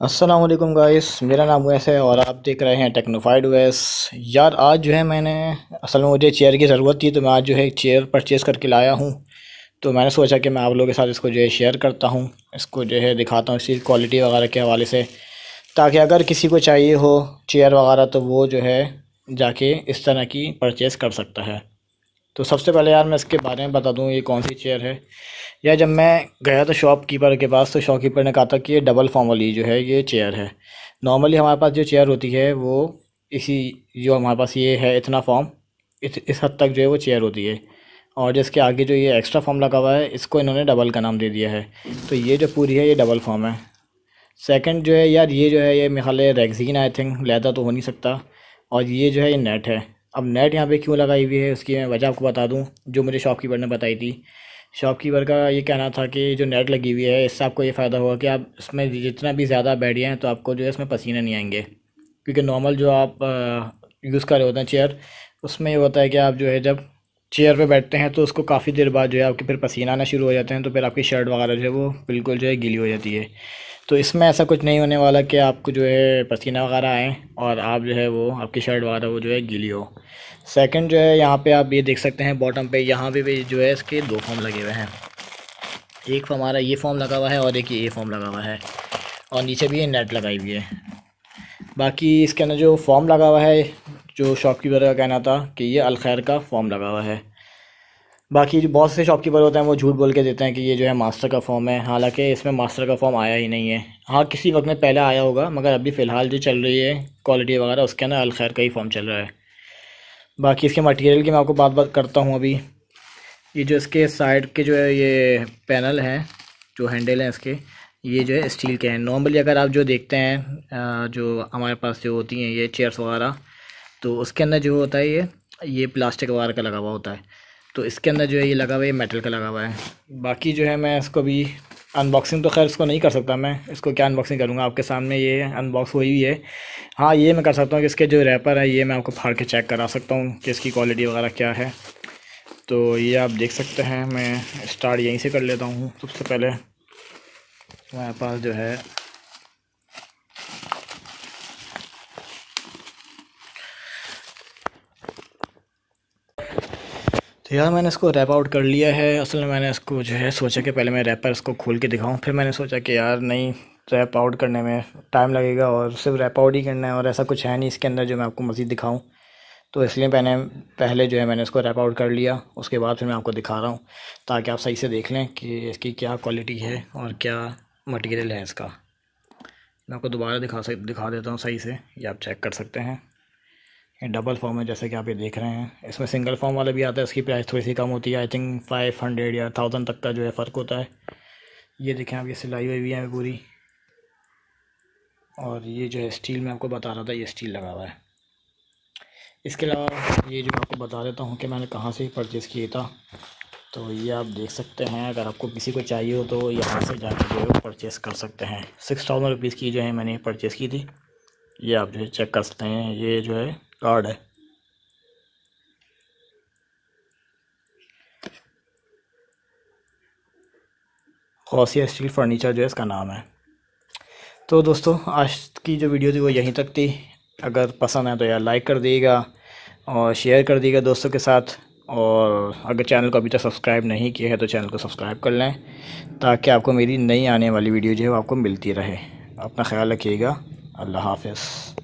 अस्सलाम वालेकुम गाइस, मेरा नाम उवैस है और आप देख रहे हैं टेक्नोफाइड उवैस। यार आज जो है मैंने असल में मुझे चेयर की ज़रूरत थी, तो मैं आज जो है एक चेयर परचेज़ करके लाया हूँ। तो मैंने सोचा कि मैं आप लोगों के साथ इसको जो है शेयर करता हूँ, इसको जो है दिखाता हूँ इसकी क्वालिटी वगैरह के हवाले से, ताकि अगर किसी को चाहिए हो चेयर वगैरह तो वो जो है जाके इस तरह की परचेज़ कर सकता है। तो सबसे पहले यार मैं इसके बारे में बता दूँ ये कौन सी चेयर है। यार जब मैं गया था शॉपकीपर के पास, तो शॉपकीपर ने कहा था कि ये डबल फॉर्म वाली जो है ये चेयर है। नॉर्मली हमारे पास जो चेयर होती है वो इसी जो हमारे पास ये है इतना फॉर्म, इस हद तक जो है वो चेयर होती है। और जिसके आगे जो ये एक्स्ट्रा फॉर्म लगा हुआ है इसको इन्होंने डबल का नाम दे दिया है। तो ये जो पूरी है ये डबल फॉर्म है। सेकंड जो है यार ये जो है ये मेरे ख्याल है रेक्सिन, आई थिंक लेदर तो हो नहीं सकता। और ये जो है ये नेट है। अब नेट यहाँ पे क्यों लगाई हुई है उसकी मैं वजह आपको बता दूँ, जो मुझे शॉपकीपर ने बताई थी। शॉपकीपर का ये कहना था कि जो नेट लगी हुई है इससे आपको ये फ़ायदा होगा कि आप इसमें जितना भी ज़्यादा बैठिए हैं तो आपको जो है इसमें पसीने नहीं आएंगे। क्योंकि नॉर्मल जो आप यूज़ कर रहे होते हैं चेयर, उसमें ये होता है कि आप जो है जब चेयर पे बैठते हैं तो उसको काफ़ी देर बाद जो है आपके फिर पसीना आना शुरू हो जाते हैं, तो फिर आपकी शर्ट वगैरह जो है वो बिल्कुल जो है गीली हो जाती है। तो इसमें ऐसा कुछ नहीं होने वाला कि आपको जो है पसीना वगैरह आए और आप जो है वो आपकी शर्ट वगैरह वो जो है गीली हो। सेकंड जो है यहाँ पे आप ये देख सकते हैं बॉटम पे, यहाँ पे भी जो है इसके दो फॉर्म लगे हुए हैं। एक हमारा ये फॉर्म लगा हुआ है और एक ये फॉर्म लगा हुआ है, और नीचे भी ये नेट लगाई हुई है। बाकी इसके अंदर जो फॉर्म लगा हुआ है, जो शॉपकीपर का कहना था कि ये अलखैर का फॉर्म लगा हुआ है। बाकी जो बहुत से शॉपकीपर होते हैं वो झूठ बोल के देते हैं कि ये जो है मास्टर का फॉर्म है, हालांकि इसमें मास्टर का फॉर्म आया ही नहीं है। हाँ किसी वक्त में पहले आया होगा, मगर अभी फ़िलहाल जो चल रही है क्वालिटी वगैरह उसके अंदर अलखैर का ही फॉर्म चल रहा है। बाकी इसके मटेरियल की मैं आपको बात करता हूँ अभी। ये जो इसके साइड के जो है ये पैनल हैं, जो हैंडल हैं इसके, ये जो है स्टील के हैं। नॉर्मली अगर आप जो देखते हैं जो हमारे पास जो होती हैं ये चेयर्स वगैरह, तो उसके अंदर जो होता है ये प्लास्टिक वगैरह का लगा हुआ होता है। तो इसके अंदर जो है ये लगा हुआ है, ये मेटल का लगा हुआ है। बाकी जो है मैं इसको भी अनबॉक्सिंग तो खैर इसको नहीं कर सकता, मैं इसको क्या अनबॉक्सिंग करूँगा, आपके सामने ये अनबॉक्स हुई हुई है। हाँ ये मैं कर सकता हूँ कि इसके जो रैपर है ये मैं आपको फाड़ के चेक करा सकता हूँ कि इसकी क्वालिटी वगैरह क्या है। तो ये आप देख सकते हैं, मैं स्टार्ट यहीं से कर लेता हूँ। सबसे पहले हमारे पास जो है तो यार मैंने इसको रैप आउट कर लिया है। असल में मैंने इसको जो है सोचा कि पहले मैं रैपर इसको खोल के दिखाऊं, फिर मैंने सोचा कि यार नहीं, रैप आउट करने में टाइम लगेगा और सिर्फ रैप आउट ही करना है और ऐसा कुछ है नहीं इसके अंदर जो मैं आपको मज़ीद दिखाऊं। तो इसलिए पहले जो है मैंने इसको रैप आउट कर लिया, उसके बाद फिर मैं आपको दिखा रहा हूँ, ताकि आप सही से देख लें कि इसकी क्या क्वालिटी है और क्या मटेरियल है इसका। मैं आपको दोबारा दिखा देता हूँ सही से, ये आप चेक कर सकते हैं। ये डबल फॉर्म है जैसे कि आप ये देख रहे हैं। इसमें सिंगल फॉर्म वाला भी आता है, इसकी प्राइस थोड़ी सी कम होती है, आई थिंक 500 या 1000 तक का जो है फ़र्क होता है। ये देखें आप, ये सिलाई हुई है पूरी। और ये जो है स्टील में आपको बता रहा था, ये स्टील लगा हुआ है। इसके अलावा ये जो मैं आपको बता देता हूँ कि मैंने कहाँ से परचेज़ किया था। तो ये आप देख सकते हैं, अगर आपको किसी को चाहिए हो तो यहाँ से जाकर जो है परचेज़ कर सकते हैं। 6000 रुपीज़ की जो है मैंने परचेज़ की थी। ये आप जो है चेक कर सकते हैं, ये जो है कार्ड है। गौसिया स्टील फर्नीचर जो है इसका नाम है। तो दोस्तों आज की जो वीडियो थी वो यहीं तक थी। अगर पसंद है तो यार लाइक कर दिएगा और शेयर कर दिएगा दोस्तों के साथ। और अगर चैनल को अभी तक सब्सक्राइब नहीं किया है तो चैनल को सब्सक्राइब कर लें, ताकि आपको मेरी नई आने वाली वीडियो जो है वो आपको मिलती रहे। अपना ख्याल रखिएगा। अल्लाह हाफ़िज़।